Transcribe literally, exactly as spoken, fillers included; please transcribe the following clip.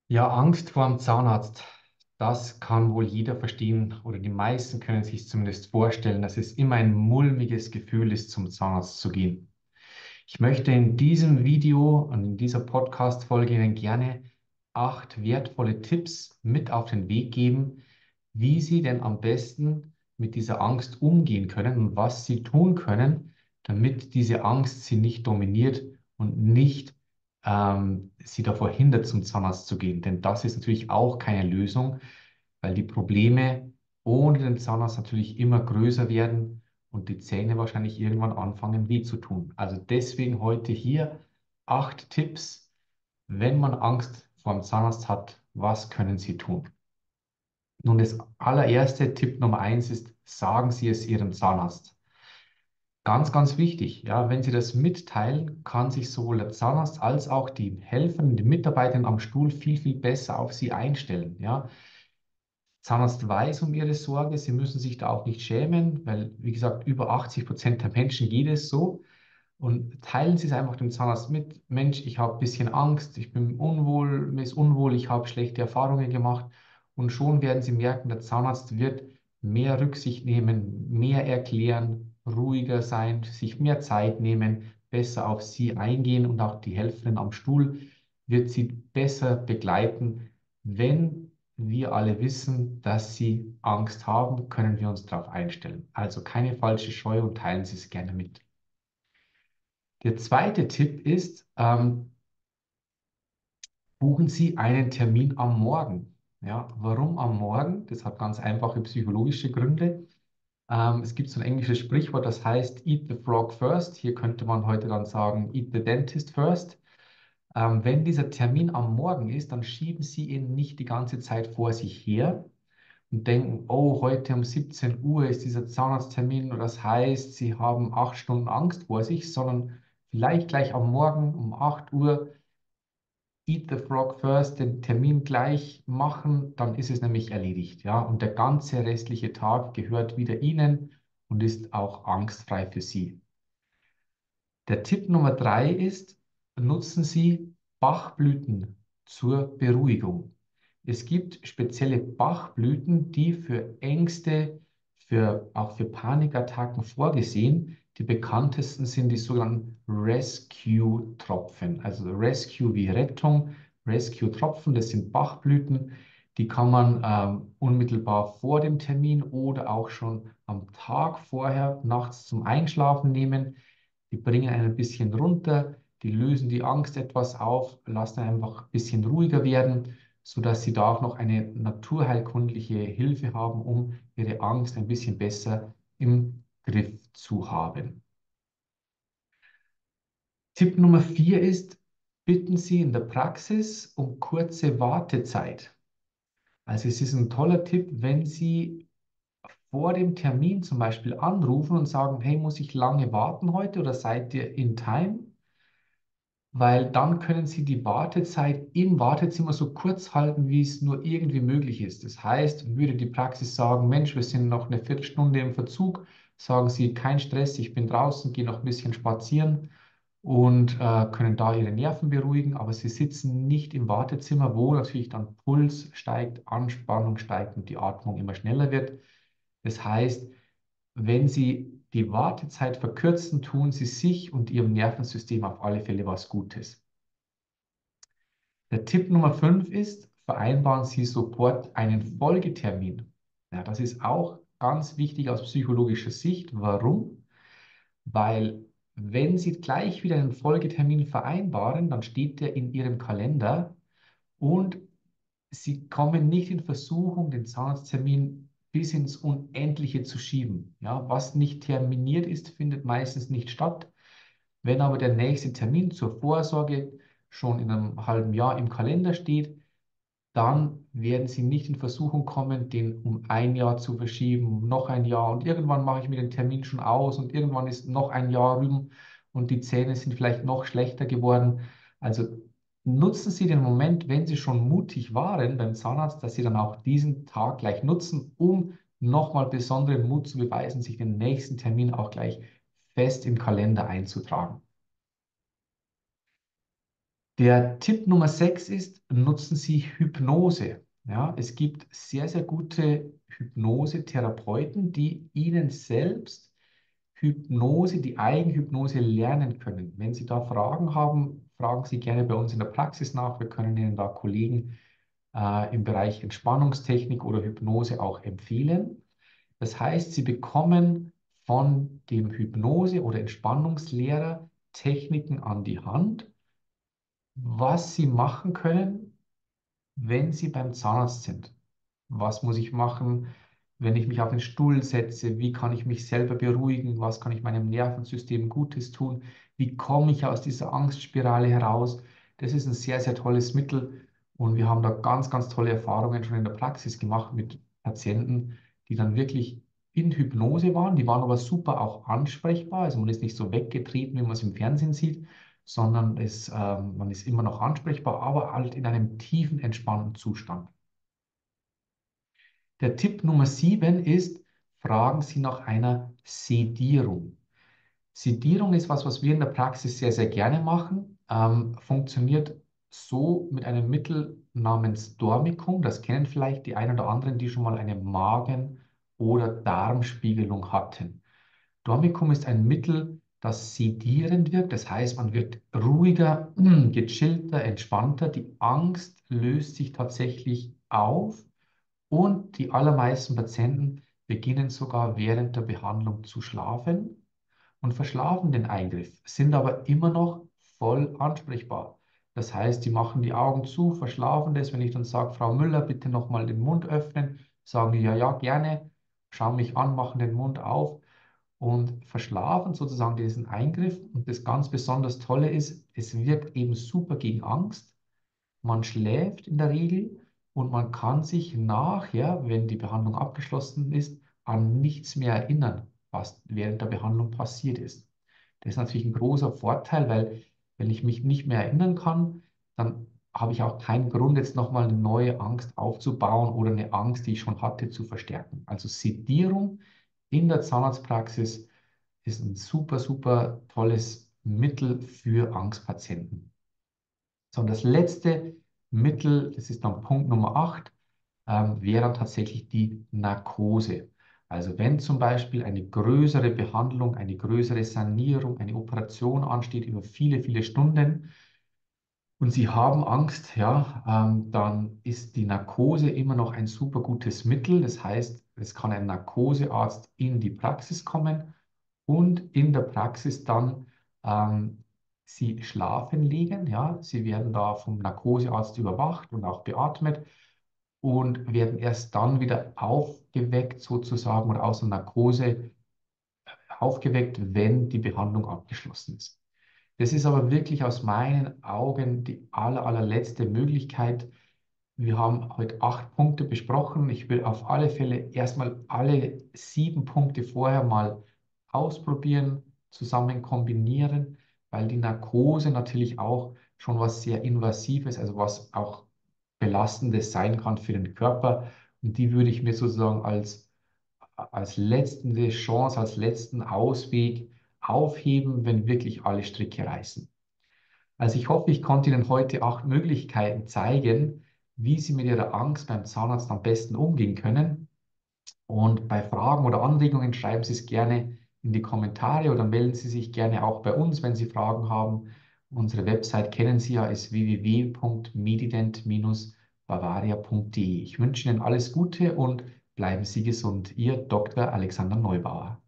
Ja, Angst vor dem Zahnarzt, das kann wohl jeder verstehen oder die meisten können sich zumindest vorstellen, dass es immer ein mulmiges Gefühl ist, zum Zahnarzt zu gehen. Ich möchte in diesem Video und in dieser Podcast-Folge Ihnen gerne acht wertvolle Tipps mit auf den Weg geben, wie Sie denn am besten mit dieser Angst umgehen können und was Sie tun können, damit diese Angst Sie nicht dominiert und nicht ähm, Sie davor hindert, zum Zahnarzt zu gehen. Denn das ist natürlich auch keine Lösung, weil die Probleme ohne den Zahnarzt natürlich immer größer werden und die Zähne wahrscheinlich irgendwann anfangen weh zu tun. Also deswegen heute hier acht Tipps, wenn man Angst vor dem Zahnarzt hat, was können Sie tun? Nun, das allererste Tipp Nummer eins ist, sagen Sie es Ihrem Zahnarzt. Ganz, ganz wichtig, ja, wenn Sie das mitteilen, kann sich sowohl der Zahnarzt als auch die Helferin, die Mitarbeiterin am Stuhl viel, viel besser auf Sie einstellen, ja. Zahnarzt weiß um Ihre Sorge, Sie müssen sich da auch nicht schämen, weil, wie gesagt, über achtzig Prozent der Menschen geht es so. Und teilen Sie es einfach dem Zahnarzt mit. Mensch, ich habe ein bisschen Angst, ich bin unwohl, mir ist unwohl, ich habe schlechte Erfahrungen gemacht. Und schon werden Sie merken, der Zahnarzt wird mehr Rücksicht nehmen, mehr erklären, ruhiger sein, sich mehr Zeit nehmen, besser auf Sie eingehen und auch die Helferin am Stuhl wird Sie besser begleiten. Wenn wir alle wissen, dass Sie Angst haben, können wir uns darauf einstellen. Also keine falsche Scheu und teilen Sie es gerne mit. Der zweite Tipp ist, ähm, buchen Sie einen Termin am Morgen. Ja, warum am Morgen? Das hat ganz einfache psychologische Gründe. Ähm, es gibt so ein englisches Sprichwort, das heißt Eat the frog first. Hier könnte man heute dann sagen Eat the dentist first. Ähm, wenn dieser Termin am Morgen ist, dann schieben Sie ihn nicht die ganze Zeit vor sich her und denken, oh, heute um siebzehn Uhr ist dieser Zahnarzttermin und das heißt, Sie haben acht Stunden Angst vor sich, sondern vielleicht gleich am Morgen um acht Uhr Eat the Frog First, den Termin gleich machen, dann ist es nämlich erledigt, ja. Und der ganze restliche Tag gehört wieder Ihnen und ist auch angstfrei für Sie. Der Tipp Nummer drei ist, nutzen Sie Bachblüten zur Beruhigung. Es gibt spezielle Bachblüten, die für Ängste, für, auch für Panikattacken vorgesehen. Die bekanntesten sind die sogenannten Rescue-Tropfen. Also Rescue wie Rettung, Rescue-Tropfen, das sind Bachblüten. Die kann man ähm, unmittelbar vor dem Termin oder auch schon am Tag vorher, nachts zum Einschlafen nehmen. Die bringen einen ein bisschen runter, die lösen die Angst etwas auf, lassen einfach ein bisschen ruhiger werden, sodass sie da auch noch eine naturheilkundliche Hilfe haben, um ihre Angst ein bisschen besser im Griff zu haben. Tipp Nummer vier ist, bitten Sie in der Praxis um kurze Wartezeit. Also es ist ein toller Tipp, wenn Sie vor dem Termin zum Beispiel anrufen und sagen, hey, muss ich lange warten heute oder seid ihr in time? Weil dann können Sie die Wartezeit im Wartezimmer so kurz halten, wie es nur irgendwie möglich ist. Das heißt, würde die Praxis sagen, Mensch, wir sind noch eine Viertelstunde im Verzug, sagen Sie, kein Stress, ich bin draußen, gehe noch ein bisschen spazieren und äh, können da Ihre Nerven beruhigen, aber Sie sitzen nicht im Wartezimmer, wo natürlich dann Puls steigt, Anspannung steigt und die Atmung immer schneller wird. Das heißt, wenn Sie die Wartezeit verkürzen, tun Sie sich und Ihrem Nervensystem auf alle Fälle was Gutes. Der Tipp Nummer fünf ist, vereinbaren Sie sofort einen Folgetermin. Ja, das ist auch ganz wichtig aus psychologischer Sicht. Warum? Weil wenn Sie gleich wieder einen Folgetermin vereinbaren, dann steht der in Ihrem Kalender und Sie kommen nicht in Versuchung, den Zahnarzttermin bis ins Unendliche zu schieben. Ja, was nicht terminiert ist, findet meistens nicht statt. Wenn aber der nächste Termin zur Vorsorge schon in einem halben Jahr im Kalender steht, dann werden Sie nicht in Versuchung kommen, den um ein Jahr zu verschieben, um noch ein Jahr und irgendwann mache ich mir den Termin schon aus und irgendwann ist noch ein Jahr rüber und die Zähne sind vielleicht noch schlechter geworden. Also nutzen Sie den Moment, wenn Sie schon mutig waren beim Zahnarzt, dass Sie dann auch diesen Tag gleich nutzen, um nochmal besonderen Mut zu beweisen, sich den nächsten Termin auch gleich fest im Kalender einzutragen. Der Tipp Nummer sechs ist, nutzen Sie Hypnose. Ja, es gibt sehr, sehr gute Hypnosetherapeuten, die Ihnen selbst Hypnose, die Eigenhypnose lernen können. Wenn Sie da Fragen haben, fragen Sie gerne bei uns in der Praxis nach. Wir können Ihnen da Kollegen äh, im Bereich Entspannungstechnik oder Hypnose auch empfehlen. Das heißt, Sie bekommen von dem Hypnose- oder Entspannungslehrer Techniken an die Hand, was Sie machen können, wenn Sie beim Zahnarzt sind. Was muss ich machen, wenn ich mich auf den Stuhl setze? Wie kann ich mich selber beruhigen? Was kann ich meinem Nervensystem Gutes tun? Wie komme ich aus dieser Angstspirale heraus? Das ist ein sehr, sehr tolles Mittel und wir haben da ganz, ganz tolle Erfahrungen schon in der Praxis gemacht mit Patienten, die dann wirklich in Hypnose waren. Die waren aber super auch ansprechbar. Also man ist nicht so weggetreten, wie man es im Fernsehen sieht, sondern es, ähm, man ist immer noch ansprechbar, aber halt in einem tiefen, entspannten Zustand. Der Tipp Nummer sieben ist, fragen Sie nach einer Sedierung. Sedierung ist was, was wir in der Praxis sehr, sehr gerne machen. Ähm, funktioniert so mit einem Mittel namens Dormicum. Das kennen vielleicht die einen oder anderen, die schon mal eine Magen- oder Darmspiegelung hatten. Dormicum ist ein Mittel, das sedierend wirkt. Das heißt, man wird ruhiger, gechillter, entspannter. Die Angst löst sich tatsächlich auf und die allermeisten Patienten beginnen sogar während der Behandlung zu schlafen und verschlafen den Eingriff, sind aber immer noch voll ansprechbar. Das heißt, die machen die Augen zu, verschlafen das. Wenn ich dann sage, Frau Müller, bitte nochmal den Mund öffnen, sagen die, ja, ja, gerne, schauen mich an, machen den Mund auf und verschlafen sozusagen diesen Eingriff. Und das ganz besonders Tolle ist, es wirkt eben super gegen Angst. Man schläft in der Regel und man kann sich nachher, wenn die Behandlung abgeschlossen ist, an nichts mehr erinnern, was während der Behandlung passiert ist. Das ist natürlich ein großer Vorteil, weil wenn ich mich nicht mehr erinnern kann, dann habe ich auch keinen Grund, jetzt nochmal eine neue Angst aufzubauen oder eine Angst, die ich schon hatte, zu verstärken. Also Sedierung in der Zahnarztpraxis ist ein super, super tolles Mittel für Angstpatienten. So, und das letzte Mittel, das ist dann Punkt Nummer acht, ähm, wäre dann tatsächlich die Narkose. Also wenn zum Beispiel eine größere Behandlung, eine größere Sanierung, eine Operation ansteht über viele, viele Stunden und Sie haben Angst, ja, ähm, dann ist die Narkose immer noch ein super gutes Mittel. Das heißt, es kann ein Narkosearzt in die Praxis kommen und in der Praxis dann ähm, Sie schlafen legen. Ja, Sie werden da vom Narkosearzt überwacht und auch beatmet und werden erst dann wieder aufgeweckt sozusagen oder aus der Narkose aufgeweckt, wenn die Behandlung abgeschlossen ist. Das ist aber wirklich aus meinen Augen die aller, allerletzte Möglichkeit. Wir haben heute acht Punkte besprochen. Ich will auf alle Fälle erstmal alle sieben Punkte vorher mal ausprobieren, zusammen kombinieren, weil die Narkose natürlich auch schon was sehr Invasives, also was auch Belastendes sein kann für den Körper. Und die würde ich mir sozusagen als, als letzte Chance, als letzten Ausweg aufheben, wenn wirklich alle Stricke reißen. Also ich hoffe, ich konnte Ihnen heute acht Möglichkeiten zeigen, wie Sie mit Ihrer Angst beim Zahnarzt am besten umgehen können. Und bei Fragen oder Anregungen schreiben Sie es gerne in die Kommentare oder melden Sie sich gerne auch bei uns, wenn Sie Fragen haben. Unsere Website kennen Sie ja, ist w w w punkt medident bavaria punkt de. Ich wünsche Ihnen alles Gute und bleiben Sie gesund. Ihr Doktor Alexander Neubauer.